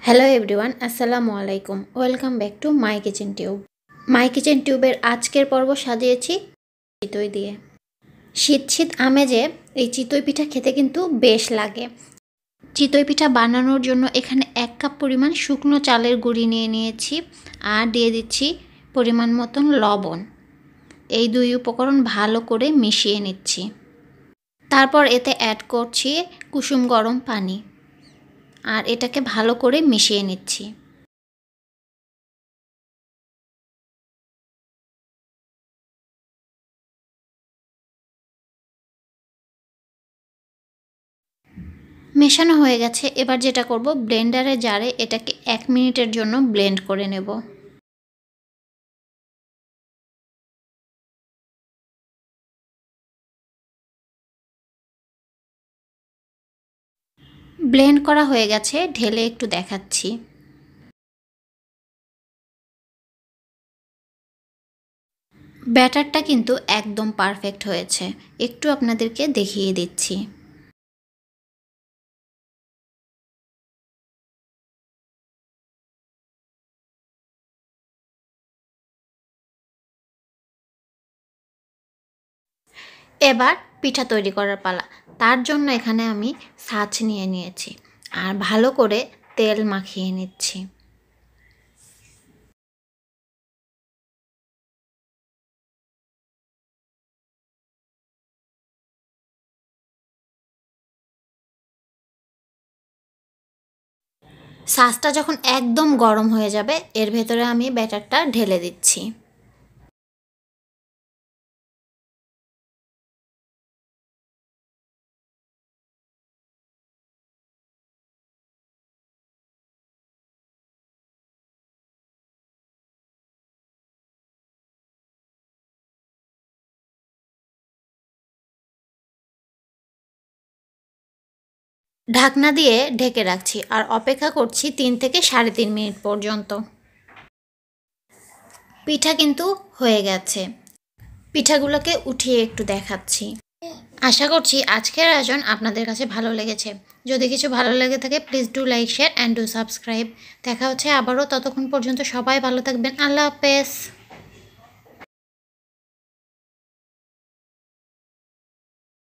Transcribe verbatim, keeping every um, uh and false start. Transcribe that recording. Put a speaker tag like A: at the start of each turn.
A: Hello everyone, আসসালামু আলাইকুম। Welcome back to my kitchen tube. My kitchen টিউবের আজকের পর্ব সাজিয়েছি চিতই দিয়ে। শীত শীত আমেজে এই চিতই পিঠা খেতে কিন্তু বেশ লাগে। চিতই পিঠা বানানোর জন্য এখানে এক কাপ পরিমাণ শুকনো চালের গুঁড়ি নিয়ে নিয়েছি আর দিয়ে দিচ্ছি পরিমাণ মতন লবণ। এই দুই উপকরণ ভালো করে মিশিয়ে নিচ্ছি। তারপর এতে অ্যাড করছি কুসুম গরম পানি আর এটাকে ভালো করে মিশিয়ে নিচ্ছি। মেশানো হয়ে গেছে। এবার যেটা করব, ব্লেন্ডারে জারে এটাকে এক মিনিটের জন্য ব্লেন্ড করে নেব। ব্লেন্ড করা হয়ে গেছে, ঢেলে একটু দেখাচ্ছি। ব্যাটারটা কিন্তু একদম পারফেক্ট হয়েছে, একটু আপনাদেরকে দেখিয়ে দিচ্ছি। এবার পিঠা তৈরি করার পালা। তার জন্য এখানে আমি ছাঁচ নিয়ে নিয়েছি আর ভালো করে তেল মাখিয়ে নিচ্ছি। ছাঁচটা যখন একদম গরম হয়ে যাবে, এর ভেতরে আমি ব্যাটারটা ঢেলে দিচ্ছি। ঢাকনা দিয়ে ঢেকে রাখছি আর অপেক্ষা করছি তিন থেকে সাড়ে তিন মিনিট পর্যন্ত। পিঠা কিন্তু হয়ে গেছে। পিঠাগুলোকে উঠিয়ে একটু দেখাচ্ছি। আশা করছি আজকের আয়োজন আপনাদের কাছে ভালো লেগেছে। যদি কিছু ভালো লেগে থাকে please do like, share and do subscribe. দেখা হচ্ছে আবারও, ততক্ষণ পর্যন্ত সবাই ভালো থাকবেন। আল্লাহ হাফেজ।